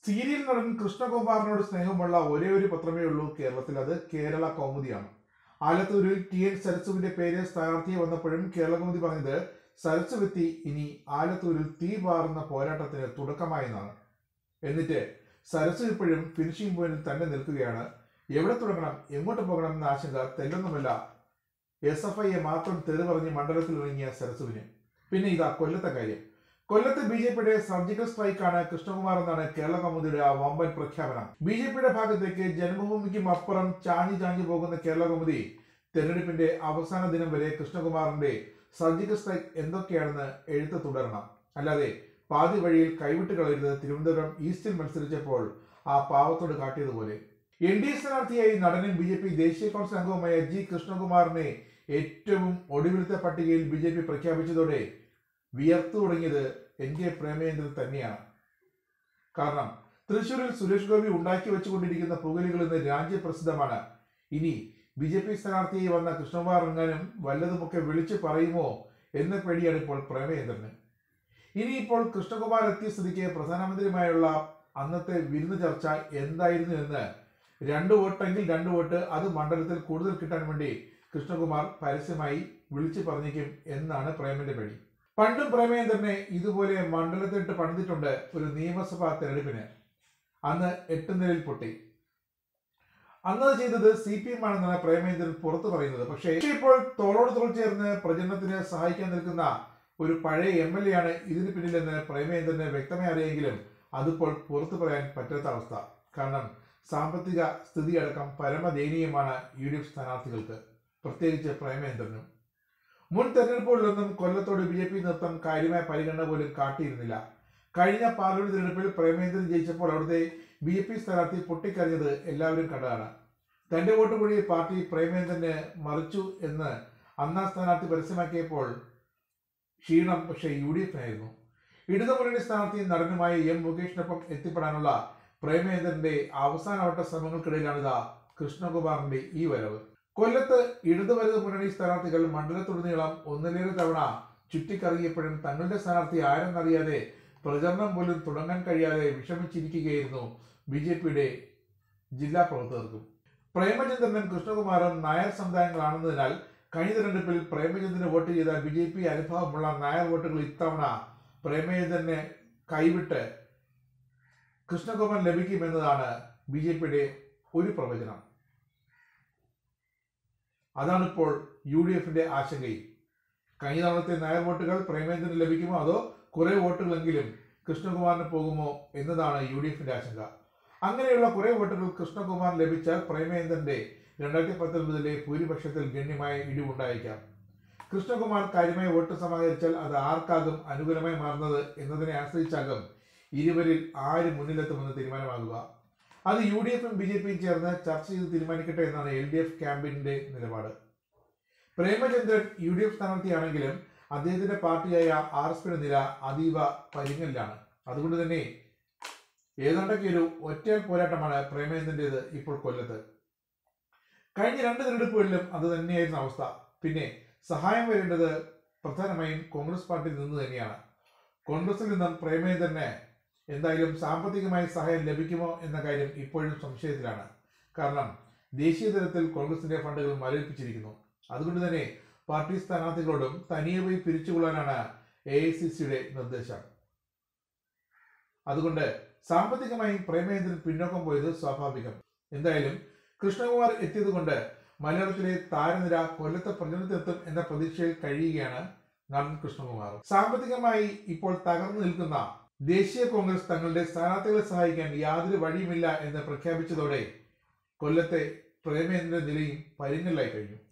Serial നടൻ കൃഷ്ണകുമാറിനോട് സ്നേഹമുള്ള ഒരേ ഒരു പത്രമേ ഉള്ളൂ കേരളത്തിൽ. അത് കേരള കൗമുദിയാണ്. ആലത്തൂരിൽ TN സരസുവിന്റെ പേര് സ്ഥാനാർത്ഥിയെ വന്നപ്പോഴും കേരള കൗമുദി പറഞ്ഞത് സരസുവെത്തി ഇനി ആലത്തൂരിൽ തീ പാറുന്ന പോരാട്ടത്തിന് തുടക്കമായെന്നാണ്. എന്നിട്ട് സരസു ഇപ്പോഴും ഫിനിഷിംഗ് പോയിന്റിൽ തന്നെ നിൽക്കുകയാണ്. എവിടെ തുടങ്ങണം, എങ്ങോട്ട് പോകണം എന്ന ആശങ്ക തെല്ലൊന്നുമല്ല SFIയെ മാത്രം തെറി പറഞ്ഞ് മണ്ഡലത്തിൽ ഇറങ്ങിയ സരസുവിന്. പിന്നെ ഇതാ കൊല്ലത്തെ കാര്യം. കൊല്ലത്ത് BJPയുടെ സർജിക്കൽ സ്ട്രൈക്കാണ് കൃഷ്ണകുമാർ എന്നാണ് കേരള കൗമുദിയുടെ വമ്പൻ പ്രഖ്യാപനം. BJPയുടെ ഭാഗത്തേക്ക് ജന്മഭൂമിക്കും അപ്പുറം ചാഞ്ഞു പോകുന്ന കേരള കൗമുദി തെരഞ്ഞെടുപ്പിന്റെ അവസാന ദിനം വരെ കൃഷ്ണകുമാറിന്റെ സർജിക്കൽ സ്ട്രൈക്ക് എന്തൊക്കെയാണെന്ന് എഴുത്ത് തുടരണം. അല്ലാതെ പാതി വഴിയിൽ കൈവിട്ട് കളയരുത്. തിരുവനന്തപുരം ഈസ്റ്റിൽ മത്സരിച്ചപ്പോൾ ആ പാവത്തോട് കാട്ടിയതുപോലെ NDA സ്ഥാനാർത്ഥിയായി നടനും BJP ദേശീയ കൗൺസിൽ അംഗവുമായ G കൃഷ്ണകുമാറിനെ ഏറ്റവും ഒടുവിലത്തെ പട്ടികയിൽ BJP പ്രഖ്യാപിച്ചതോടെ വിയർത്തു തുടങ്ങിയത് NK പ്രേമചന്ദ്രൻ തന്നെയാണ്. കാരണം തൃശൂരിൽ സുരേഷ് ഗോപി ഉണ്ടാക്കി വെച്ചുകൊണ്ടിരിക്കുന്ന പുകലുകൾ ഇന്ന് രാജ്യപ്രസിദ്ധമാണ്. ഇനി BJP സ്ഥാനാർത്ഥിയായി വന്ന കൃഷ്ണകുമാർ എങ്ങാനും വല്ലതുമൊക്കെ വിളിച്ചു പറയുമോ എന്ന പേടിയാണ് ഇപ്പോൾ പ്രേമചന്ദ്രന്. ഇനിയിപ്പോൾ കൃഷ്ണകുമാർ എത്തിയ സ്ഥിതിക്ക് പ്രധാനമന്ത്രിയുമായുള്ള അന്നത്തെ വിരുന്ന് ചർച്ച എന്തായിരുന്നു എന്ന് 2 വോട്ടെങ്കിൽ 2 വോട്ട് അത് മണ്ഡലത്തിൽ കൂടുതൽ കിട്ടാൻ വേണ്ടി കൃഷ്ണകുമാർ പരസ്യമായി വിളിച്ചു പറഞ്ഞേക്കും എന്നാണ് പ്രേമന്റെ പേടി. പണ്ടും പ്രേമചന്ദ്രനെ ഇതുപോലെ മണ്ഡലത്തിട്ട് പണിതിട്ടുണ്ട് ഒരു നിയമസഭാ തെരഞ്ഞെടുപ്പിന്. അന്ന് 8 നിലയിൽ പൊട്ടി. അന്നത് ചെയ്തത് CPM ആണെന്നാണ് പ്രേമചന്ദ്രൻ പുറത്തു പറയുന്നത്. പക്ഷേ ഇപ്പോൾ തോളോട് തോൾ ചേർന്ന് പ്രചരണത്തിന് സഹായിക്കാൻ നിൽക്കുന്ന ഒരു പഴയ MLA ആണ് ഇതിന് പിന്നിലെന്ന് പ്രേമചന്ദ്രനെ വ്യക്തമായി അറിയെങ്കിലും അതിപ്പോൾ പുറത്തു പറയാൻ പറ്റാത്ത അവസ്ഥ. കാരണം സാമ്പത്തിക സ്ഥിതി അടക്കം പരമദയനീയമാണ് UDF സ്ഥാനാർത്ഥികൾക്ക്, പ്രത്യേകിച്ച് പ്രേമചന്ദ്രനും. മുൻ തെരഞ്ഞെടുപ്പുകളിലൊന്നും കൊല്ലത്തോട് BJP നേതൃത്വം കാര്യമായ പരിഗണന പോലും കാട്ടിയിരുന്നില്ല. കഴിഞ്ഞ പാർലമെന്റ് തെരഞ്ഞെടുപ്പിൽ പ്രേമചന്ദ്രൻ ജയിച്ചപ്പോൾ അവിടുത്തെ BJP സ്ഥാനാർത്ഥി പൊട്ടിക്കരഞ്ഞത് എല്ലാവരും കണ്ടതാണ്. തന്റെ വോട്ട് കൂടി പാർട്ടി പ്രേമചന്ദ്രന് മറിച്ചു എന്ന് അന്നാ സ്ഥാനാർത്ഥി പരസ്യമാക്കിയപ്പോൾ ക്ഷീണം പക്ഷേ UDFനായിരുന്നു. ഇടതുമുന്നണി സ്ഥാനാർത്ഥി നടനുമായ M മുകേഷിനൊപ്പം എത്തിപ്പെടാനുള്ള പ്രേമചന്ദ്രന്റെ അവസാനവട്ട ശ്രമങ്ങൾക്കിടയിലാണിതാ കൃഷ്ണകുമാറിന്റെ ഈ വരവ്. കൊല്ലത്ത് ഇടതുവലത് മുന്നണി സ്ഥാനാർത്ഥികൾ മണ്ഡലത്തുടനീളം ഒന്നിലേറെ തവണ ചുറ്റിക്കറങ്ങിയപ്പോഴും തങ്ങളുടെ സ്ഥാനാർത്ഥി ആരെന്നറിയാതെ പ്രചരണം പോലും തുടങ്ങാൻ കഴിയാതെ വിഷമിച്ചിരിക്കുകയായിരുന്നു BJPയുടെ ജില്ലാ പ്രവർത്തകർക്കും. പ്രേമചന്ദ്രനും കൃഷ്ണകുമാറും നായർ സമുദായങ്ങളാണെന്നതിനാൽ കഴിഞ്ഞ തെരഞ്ഞെടുപ്പിൽ പ്രേമചന്ദ്രന് വോട്ട് ചെയ്ത BJP അനുഭവമുള്ള നായർ വോട്ടുകൾ ഇത്തവണ പ്രേമചന്ദ്രനെ കൈവിട്ട് കൃഷ്ണകുമാർ ലഭിക്കുമെന്നതാണ് BJPയുടെ ഒരു പ്രവചനം. അതാണിപ്പോൾ UDFന്റെ ആശങ്കയും. കഴിഞ്ഞ തവണത്തെ നായർ വോട്ടുകൾ പ്രേമചന്ദ്രന് ലഭിക്കുമോ അതോ കുറെ വോട്ടുകളെങ്കിലും കൃഷ്ണകുമാറിന് പോകുമോ എന്നതാണ് UDFന്റെ ആശങ്ക. അങ്ങനെയുള്ള കുറെ വോട്ടുകൾ കൃഷ്ണകുമാർ ലഭിച്ചാൽ പ്രേമചന്ദ്രന്റെ 2019 ഭൂരിപക്ഷത്തിൽ ഗണ്യമായ ഇടിവുണ്ടായേക്കാം. കൃഷ്ണകുമാർ കാര്യമായ വോട്ട് സമാഹരിച്ചാൽ അത് ആർക്കാകും അനുകൂലമായി മാറുന്നത് എന്നതിനെ ആശ്രയിച്ചാകും ഇരുവരിൽ ആര് മുന്നിലെത്തുമെന്ന് തീരുമാനമാകുക. അത് UDFും BJPയും ചേർന്ന് ചർച്ച ചെയ്ത് തീരുമാനിക്കട്ടെ എന്നാണ് LDF ക്യാമ്പിന്റെ നിലപാട്. പ്രേമചന്ദ്രൻ UDF സ്ഥാനാർത്ഥിയാണെങ്കിലും അദ്ദേഹത്തിന്റെ പാർട്ടിയായ RSPയുടെ നില അതീവ പരിങ്ങലിലാണ്. അതുകൊണ്ട് തന്നെ ഏതാണ്ടൊക്കെ ഒരു ഒറ്റയാൾ പോരാട്ടമാണ് പ്രേമചന്ദ്രന്റേത് ഇപ്പോൾ കൊല്ലത്ത്. കഴിഞ്ഞ 2 തെരഞ്ഞെടുപ്പുകളിലും അത് തന്നെയായിരുന്നു അവസ്ഥ. പിന്നെ സഹായം വരേണ്ടത് പ്രധാനമായും കോൺഗ്രസ് പാർട്ടിയിൽ നിന്ന് തന്നെയാണ്. കോൺഗ്രസിൽ നിന്നും പ്രേമചന്ദ്രന് എന്തായാലും സാമ്പത്തികമായി സഹായം ലഭിക്കുമോ എന്ന കാര്യം ഇപ്പോഴും സംശയത്തിലാണ്. കാരണം ദേശീയ തലത്തിൽ കോൺഗ്രസിന്റെ ഫണ്ടുകൾ മരവിപ്പിച്ചിരിക്കുന്നു. അതുകൊണ്ട് തന്നെ പാർട്ടി സ്ഥാനാർത്ഥികളോടും തനിയെ പോയി പിരിച്ചുകൊള്ളാനാണ് AICCയുടെ നിർദ്ദേശം. അതുകൊണ്ട് സാമ്പത്തികമായി പ്രേമചന്ദ്രൻ പിന്നോക്കം പോയത് സ്വാഭാവികം. എന്തായാലും കൃഷ്ണകുമാർ എത്തിയതുകൊണ്ട് മലയാളത്തിലെ താരനിര കൊല്ലത്തെ പ്രചരണത്തിലെത്തും എന്ന പ്രതീക്ഷയിൽ കഴിയുകയാണ് നടൻ കൃഷ്ണകുമാർ. സാമ്പത്തികമായി ഇപ്പോൾ തകർന്നു നിൽക്കുന്ന ദേശീയ കോൺഗ്രസ് തങ്ങളുടെ സ്ഥാനാർത്ഥികളെ സഹായിക്കാൻ യാതൊരു വഴിയുമില്ല എന്ന് പ്രഖ്യാപിച്ചതോടെ കൊല്ലത്തെ പ്രേമചന്ദ്രന്റെ നിലയും പരിങ്ങലായി കഴിഞ്ഞു.